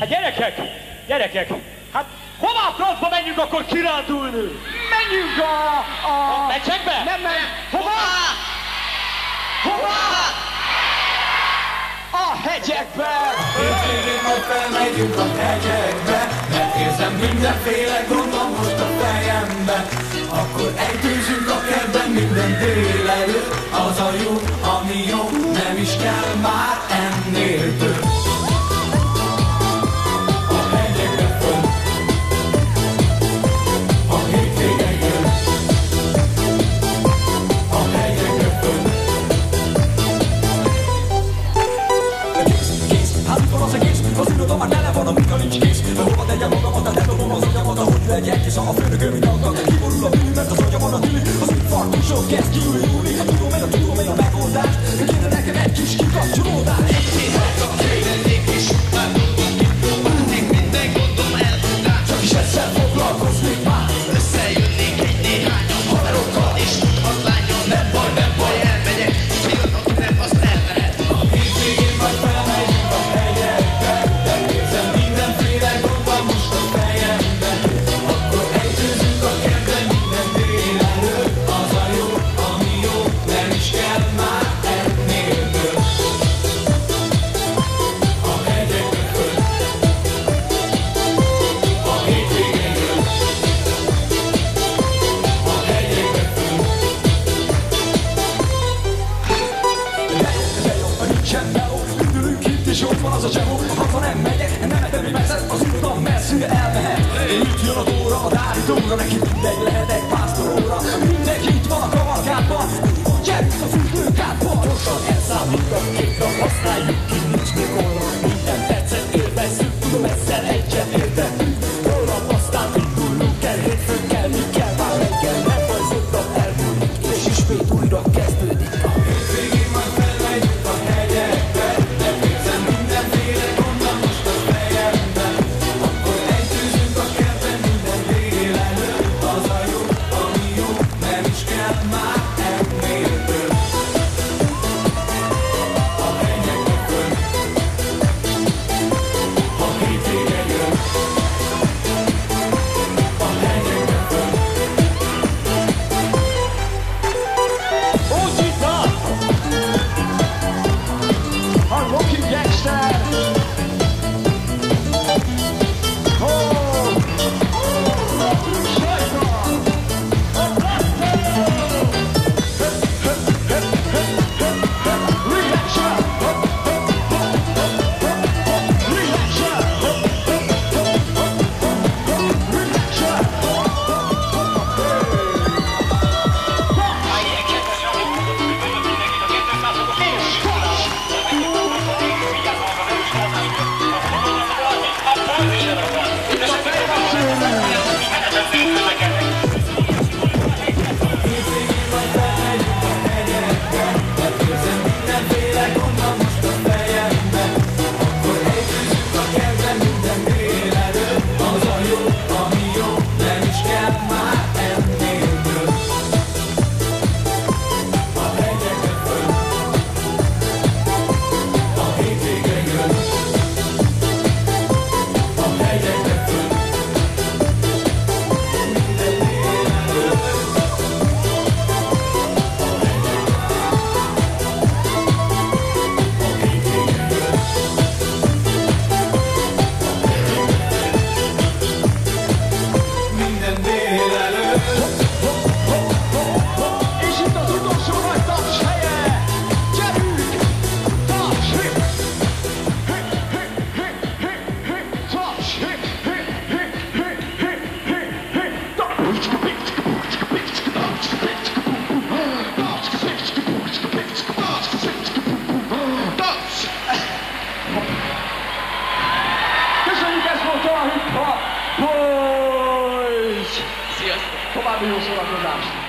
Hát gyerekek, hát hová a francba menjünk akkor kirándulni? Menjünk a meccsekbe? Nem. Hova? A hegyekbe! Hétvégén majd felmegyünk a hegyekbe, mert érzem mindenféle gondom most a fejembe. Akkor ejtőzünk a kertben minden délelőtt, az a jó, ami jó, nem is kell már ennél több. A hegyekbe föl, a hétvége jön. A hegyekbe föl. Az egész, az irodalom már tele van, amikor nincs kész. Hova tegyem magamat, hát eldobom az agyamat, ahogy legyek, és a főnökön mindannyian kiborul a bűn, mert az agyamon a tűli, az infarktusok kezd kiújulni. Hát tudom én a megoldást, kéne nekem egy kis kikapcsolódás. Kéne is, már tudunk itt próbálni, minden gondom eltudál. Csak is ezzel foglalkoznék már, összejönnék egy néhányan haverokkal, és tudhat lányon, nem baj, elmegyek, pillanat nem, azt elmehet. A hétvégén majd felmegyünk a hegyekbe, de érzem mindenféle gond van most a fejembe. Akkor ejtőzünk a kertben minden délelőtt, az a jó, ami jó, nem is kell már ennél több. A hegyekbe föl, a hétvége jön. A hegyekbe föl. De jó, ha nincsen meló, üdülünk itt, és ott van az a csevó. Ha nem megyek, nem etem, hogy megszed, az utam messzire elmehet. Itt jön a tóra, a dárítóra, neki mindegy lehet egy pásztoróra. Mindenki itt van a kavalkádban, gyerünk a fürdőkádban. Gyorsan elszámít a két nap, használjuk ki, nincs még holnap. Minden percet élvezzük, tudom ezzel egyet értettünk. Holnap aztán indulnunk el, hétfőn kelni kell, már reggel nem baj, zöld elmúlik, és ismét újra kezdődik a Hétvégén majd felmegyünk a hegyekbe, de érzem mindenféle gond van most a fejembe. Akkor ejtőzünk a kertben minden délelőtt, az a jó, ami jó, nem is kell már ennél több. A hegyekbe föl, a hétvége jön. A hegyekbe föl. Ócsita! A Rocky Gangster! Hétvégén majd felmegyünk a hegyekbe, de érzem mindenféle gond van most a fejembe. Akkor ejtőzünk a kertben minden délelőtt, az a jó, ami jó, nem is kell már ennél több. A hegyekbe föl, a hétvége jön. A hegyekbe föl, minden délelőtt. Minden délelőtt. És itt az utolsó nagy taps helye! Gyerünk! Taps! Taps! Köszönjük, ez volt a Hip Hop Boys! Sziasztok! További jó szórakozást!